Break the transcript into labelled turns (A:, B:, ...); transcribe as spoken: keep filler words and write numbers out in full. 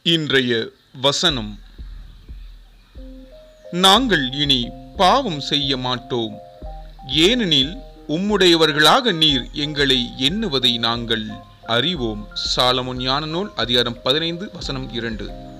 A: இன்றைய வசனம். நாங்கள் இனி பாவம் செய்ய மாட்டோம், ஏனெனில் உம்முடையவர்களாக நீர் எங்களை எண்ணுவதை நாங்கள் அறிவோம். சாலமோன் ஞான நூல் அதிகாரம் பதினைந்து வசனம் இரண்டு.